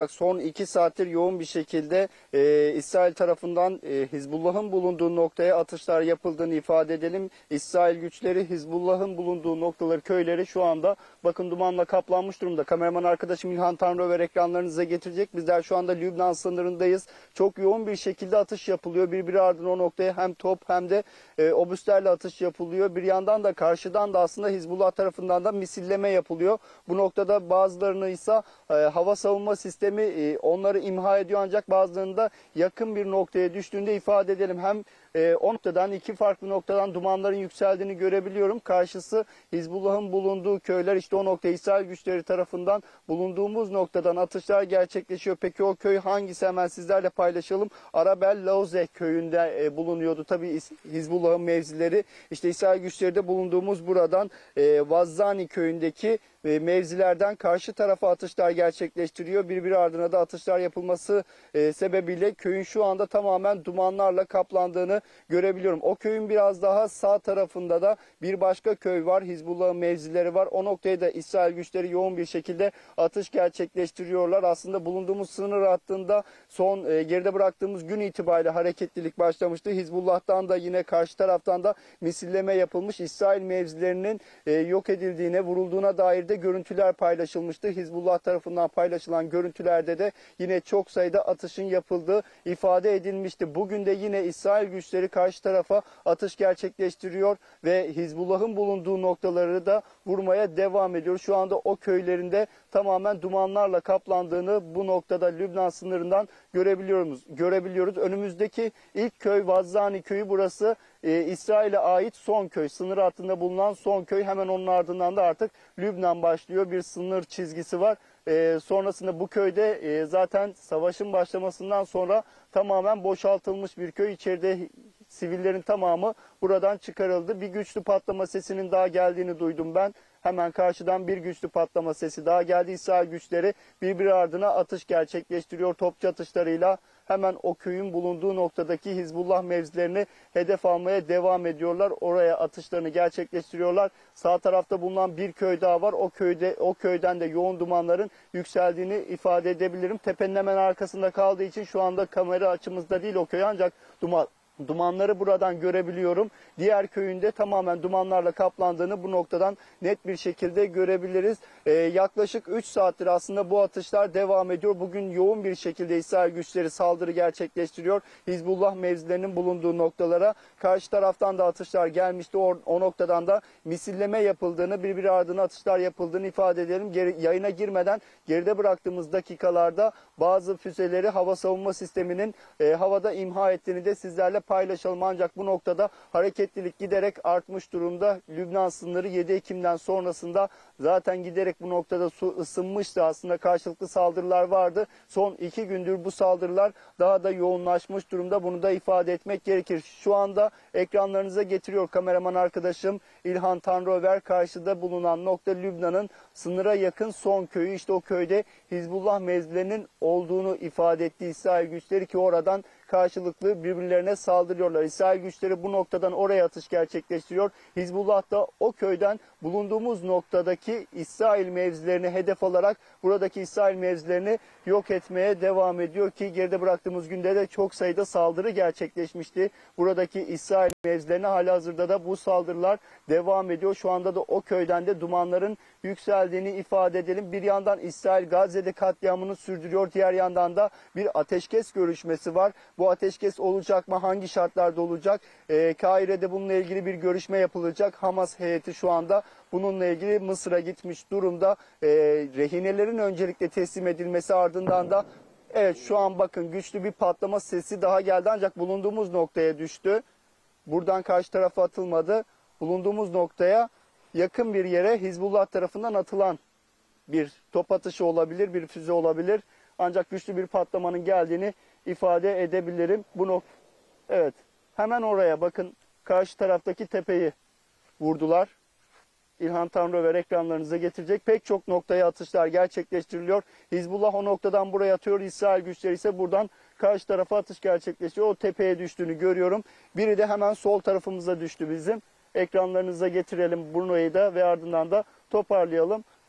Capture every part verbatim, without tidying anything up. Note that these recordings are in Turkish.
Son iki saattir yoğun bir şekilde e, İsrail tarafından e, Hizbullah'ın bulunduğu noktaya atışlar yapıldığını ifade edelim. İsrail güçleri Hizbullah'ın bulunduğu noktaları, köyleri şu anda bakın dumanla kaplanmış durumda. Kameraman arkadaşım İlhan Tanrıver ekranlarınıza getirecek. Bizler şu anda Lübnan sınırındayız. Çok yoğun bir şekilde atış yapılıyor. Birbiri ardına o noktaya hem top hem de e, obüslerle atış yapılıyor. Bir yandan da karşıdan da aslında Hizbullah tarafından da misilleme yapılıyor. Bu noktada bazılarını ise e, hava savunma sistemi e, onları imha ediyor, ancak bazılarında yakın bir noktaya düştüğünde ifade edelim. Hem e, o noktadan, iki farklı noktadan dumanların yükseldiğini görebiliyorum. Karşısı Hizbullah'ın bulunduğu köyler, işte o nokta İsrail güçleri tarafından bulunduğumuz noktadan atışlar gerçekleşiyor. Peki o köy hangisi, hemen sizlerle paylaşalım. Arabel Lauze köyünde e, bulunuyordu tabii Hizbullah'ın mevzileri. İşte İsrail güçleri de bulunduğumuz buradan e, Vazzani köyündeki e, mevzilerden karşı tarafa atışlar gerçekleştiriyor. Birbiri ardına da atışlar yapılması e, sebebiyle köyün şu anda tamamen dumanlarla kaplandığını görebiliyorum. O köyün biraz daha sağ tarafında da bir başka köy var. Hizbullah'ın mevzileri var. O noktaya da İsrail güçleri yoğun bir şekilde atış gerçekleştiriyorlar. Aslında bulunduğumuz sınır hattında son e, geride bıraktığımız gün itibariyle hareketlilik başlamıştı. Hizbullah'tan da yine karşı taraftan da misilleme yapılmış. İsrail mevzilerinin e, yok edildiğine, vurulduğuna dair de görüntüler paylaşılmıştı. Hizbullah tarafından paylaşılan görüntülerde de yine çok sayıda atışın yapıldığı ifade edilmişti. Bugün de yine İsrail güçleri karşı tarafa atış gerçekleştiriyor ve Hizbullah'ın bulunduğu noktaları da vurmaya devam ediyor. Şu anda o köylerinde tamamen dumanlarla kaplandığını bu noktada Lübnan sınırından görebiliyoruz. görebiliyoruz. Önümüzdeki ilk köy Vazzani köyü, burası e, İsrail'e ait son köy. Sınır hattında bulunan son köy. Hemen onun ardından da artık Lübnan başlıyor. Bir sınır çizgisi var. E, sonrasında bu köyde e, zaten savaşın başlamasından sonra tamamen boşaltılmış bir köy. İçeride sivillerin tamamı buradan çıkarıldı. Bir güçlü patlama sesinin daha geldiğini duydum ben. Hemen karşıdan bir güçlü patlama sesi daha geldi. İsrail güçleri birbiri ardına atış gerçekleştiriyor. Topçu atışlarıyla hemen o köyün bulunduğu noktadaki Hizbullah mevzilerini hedef almaya devam ediyorlar. Oraya atışlarını gerçekleştiriyorlar. Sağ tarafta bulunan bir köy daha var. O köyde, o köyden de yoğun dumanların yükseldiğini ifade edebilirim. Tepenin hemen arkasında kaldığı için şu anda kamera açımızda değil o köy, ancak duman Dumanları buradan görebiliyorum. Diğer köyünde tamamen dumanlarla kaplandığını bu noktadan net bir şekilde görebiliriz. Ee, yaklaşık üç saattir aslında bu atışlar devam ediyor. Bugün yoğun bir şekilde İsrail güçleri saldırı gerçekleştiriyor. Hizbullah mevzilerinin bulunduğu noktalara karşı taraftan da atışlar gelmişti. O, o noktadan da misilleme yapıldığını, birbiri ardına atışlar yapıldığını ifade edelim. Geri, yayına girmeden geride bıraktığımız dakikalarda bazı füzeleri hava savunma sisteminin e, havada imha ettiğini de sizlerle paylaşalım. Ancak bu noktada hareketlilik giderek artmış durumda. Lübnan sınırı yedi Ekim'den sonrasında zaten giderek bu noktada su ısınmıştı. Aslında karşılıklı saldırılar vardı. Son iki gündür bu saldırılar daha da yoğunlaşmış durumda. Bunu da ifade etmek gerekir. Şu anda ekranlarınıza getiriyor kameraman arkadaşım İlhan Tanrıver. Karşıda bulunan nokta Lübnan'ın sınıra yakın son köyü. İşte o köyde Hizbullah mevzilerinin olduğunu ifade etti İsrail güçleri ki oradan karşılıklı birbirlerine saldırıyorlar. İsrail güçleri bu noktadan oraya atış gerçekleştiriyor. Hizbullah da o köyden bulunduğumuz noktadaki İsrail mevzilerini hedef alarak buradaki İsrail mevzilerini yok etmeye devam ediyor ki geride bıraktığımız günde de çok sayıda saldırı gerçekleşmişti. Buradaki İsrail mevzilerine halihazırda da bu saldırılar devam ediyor. Şu anda da o köyden de dumanların yükseldiğini ifade edelim. Bir yandan İsrail Gazze'de katliamını sürdürüyor. Diğer yandan da bir ateşkes görüşmesi var. Bu ateşkes olacak mı? Hangi şartlarda olacak? Ee, Kahire'de bununla ilgili bir görüşme yapılacak. Hamas heyeti şu anda bununla ilgili Mısır'a gitmiş durumda. Ee, rehinelerin öncelikle teslim edilmesi, ardından da evet şu an bakın güçlü bir patlama sesi daha geldi, ancak bulunduğumuz noktaya düştü. Buradan karşı tarafa atılmadı. Bulunduğumuz noktaya yakın bir yere Hizbullah tarafından atılan bir top atışı olabilir, bir füze olabilir. Ancak güçlü bir patlamanın geldiğini ifade edebilirim. Bunu evet hemen oraya bakın, karşı taraftaki tepeyi vurdular. İlhan Tanrıver ekranlarınıza getirecek. Pek çok noktaya atışlar gerçekleştiriliyor. Hizbullah o noktadan buraya atıyor. İsrail güçleri ise buradan karşı tarafa atış gerçekleştiriyor. O tepeye düştüğünü görüyorum. Biri de hemen sol tarafımıza düştü bizim. Ekranlarınıza getirelim burayı da ve ardından da toparlayalım.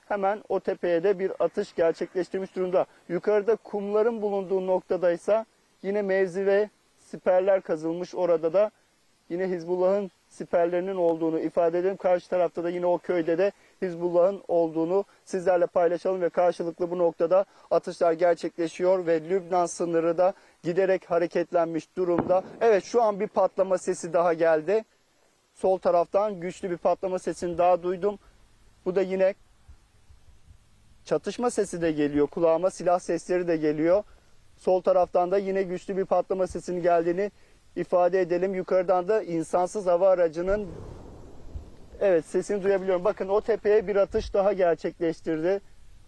hemen o tepeye de bir atış gerçekleştirmiş durumda. Yukarıda kumların bulunduğu noktadaysa yine mevzi ve siperler kazılmış. Orada da yine Hizbullah'ın siperlerinin olduğunu ifade edelim. Karşı tarafta da yine o köyde de Hizbullah'ın olduğunu sizlerle paylaşalım ve karşılıklı bu noktada atışlar gerçekleşiyor ve Lübnan sınırı da giderek hareketlenmiş durumda. Evet, şu an bir patlama sesi daha geldi. Sol taraftan güçlü bir patlama sesini daha duydum. Bu da yine çatışma sesi de geliyor kulağıma, silah sesleri de geliyor. Sol taraftan da yine güçlü bir patlama sesinin geldiğini ifade edelim. Yukarıdan da insansız hava aracının evet sesini duyabiliyorum. Bakın o tepeye bir atış daha gerçekleştirdi.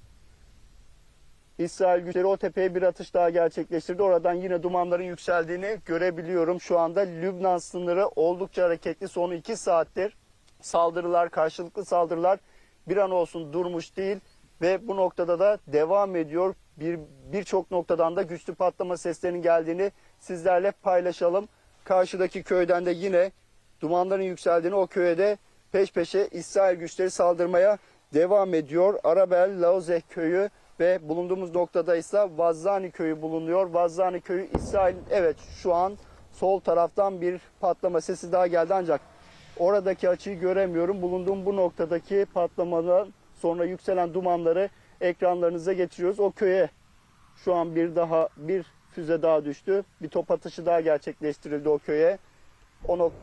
İsrail güçleri o tepeye bir atış daha gerçekleştirdi. Oradan yine dumanların yükseldiğini görebiliyorum. Şu anda Lübnan sınırı oldukça hareketli. Son iki saattir saldırılar, karşılıklı saldırılar bir an olsun durmuş değil. Ve bu noktada da devam ediyor. Bir birçok noktadan da güçlü patlama seslerinin geldiğini sizlerle paylaşalım. Karşıdaki köyden de yine dumanların yükseldiğini, o köye de peş peşe İsrail güçleri saldırmaya devam ediyor. Arabel, Laozeh köyü ve bulunduğumuz noktada ise Vazzani köyü bulunuyor. Vazzani köyü İsrail, evet şu an sol taraftan bir patlama sesi daha geldi ancak oradaki açıyı göremiyorum. Bulunduğum bu noktadaki patlamadan sonra yükselen dumanları ekranlarınıza getiriyoruz. O köye şu an bir daha bir füze daha düştü. Bir top atışı daha gerçekleştirildi o köye. O nok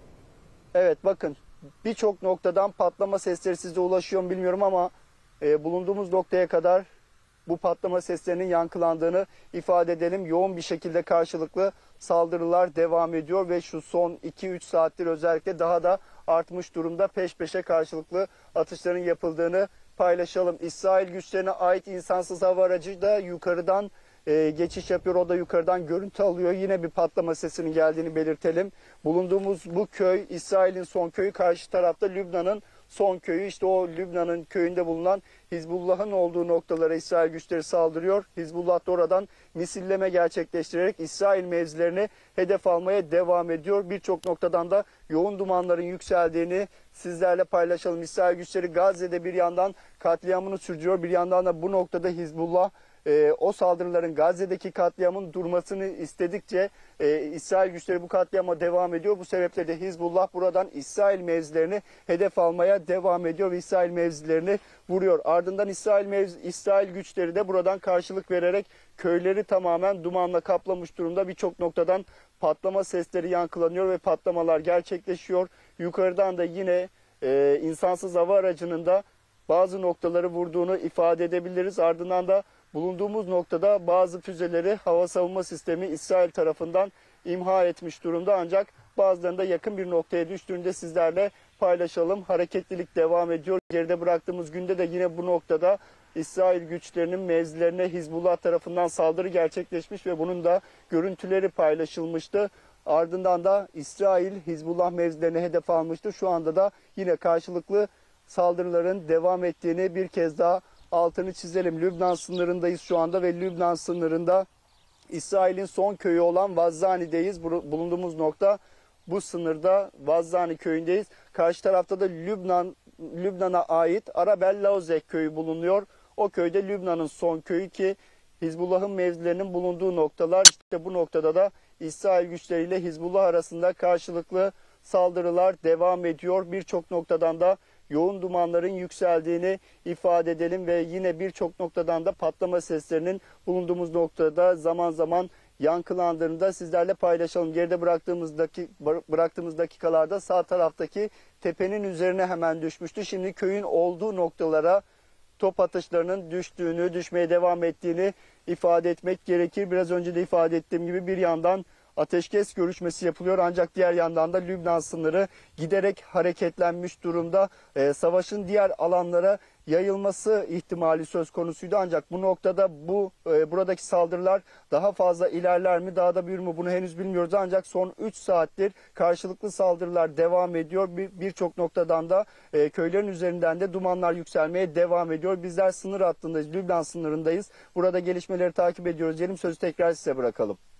evet bakın birçok noktadan patlama sesleri size ulaşıyor mu bilmiyorum ama e, bulunduğumuz noktaya kadar bu patlama seslerinin yankılandığını ifade edelim. Yoğun bir şekilde karşılıklı saldırılar devam ediyor ve şu son iki üç saattir özellikle daha da artmış durumda. Peş peşe karşılıklı atışların yapıldığını paylaşalım. İsrail güçlerine ait insansız hava aracı da yukarıdan e, geçiş yapıyor. O da yukarıdan görüntü alıyor. Yine bir patlama sesinin geldiğini belirtelim. Bulunduğumuz bu köy İsrail'in son köyü, karşı tarafta Lübnan'ın son köyü. İşte o Lübnan'ın köyünde bulunan Hizbullah'ın olduğu noktalara İsrail güçleri saldırıyor. Hizbullah da oradan misilleme gerçekleştirerek İsrail mevzilerini hedef almaya devam ediyor. Birçok noktadan da yoğun dumanların yükseldiğini sizlerle paylaşalım. İsrail güçleri Gazze'de bir yandan katliamını sürdürüyor. Bir yandan da bu noktada Hizbullah e, o saldırıların, Gazze'deki katliamın durmasını istedikçe e, İsrail güçleri bu katliama devam ediyor. Bu sebeple de Hizbullah buradan İsrail mevzilerini hedef almaya devam ediyor ve İsrail mevzilerini vuruyor. Ardından İsrail, mevzi, İsrail güçleri de buradan karşılık vererek köyleri tamamen dumanla kaplamış durumda. Birçok noktadan patlama sesleri yankılanıyor ve patlamalar gerçekleşiyor. Yukarıdan da yine e, insansız hava aracının da bazı noktaları vurduğunu ifade edebiliriz. Ardından da bulunduğumuz noktada bazı füzeleri hava savunma sistemi İsrail tarafından imha etmiş durumda. Ancak bazılarında yakın bir noktaya düştüğünde sizlerle paylaşalım. Hareketlilik devam ediyor. Geride bıraktığımız günde de yine bu noktada İsrail güçlerinin mevzilerine Hizbullah tarafından saldırı gerçekleşmiş ve bunun da görüntüleri paylaşılmıştı. Ardından da İsrail Hizbullah mevzilerine hedef almıştı. Şu anda da yine karşılıklı saldırıların devam ettiğini bir kez daha altını çizelim. Lübnan sınırındayız şu anda ve Lübnan sınırında İsrail'in son köyü olan Vazzani'deyiz. Bulunduğumuz nokta bu sınırda Vazzani köyündeyiz. Karşı tarafta da Lübnan Lübnan'a ait Arabel Laozeh köyü bulunuyor. O köyde Lübnan'ın son köyü ki Hizbullah'ın mevzilerinin bulunduğu noktalar. İşte bu noktada da İsrail güçleriyle Hizbullah arasında karşılıklı saldırılar devam ediyor. Birçok noktadan da yoğun dumanların yükseldiğini ifade edelim ve yine birçok noktadan da patlama seslerinin bulunduğumuz noktada zaman zaman yankılandığını da sizlerle paylaşalım. Geride bıraktığımızdaki bıraktığımız dakikalarda sağ taraftaki tepenin üzerine hemen düşmüştü. Şimdi köyün olduğu noktalara top atışlarının düştüğünü, düşmeye devam ettiğini ifade etmek gerekir. Biraz önce de ifade ettiğim gibi bir yandan ateşkes görüşmesi yapılıyor ancak diğer yandan da Lübnan sınırı giderek hareketlenmiş durumda. Ee, savaşın diğer alanlara yayılması ihtimali söz konusuydu ancak bu noktada bu e, buradaki saldırılar daha fazla ilerler mi, daha da büyür mü bunu henüz bilmiyoruz ancak son üç saattir karşılıklı saldırılar devam ediyor. Birçok bir noktadan da e, köylerin üzerinden de dumanlar yükselmeye devam ediyor. Bizler sınır hattındayız, Lübnan sınırındayız. Burada gelişmeleri takip ediyoruz. Diyelim, sözü tekrar size bırakalım.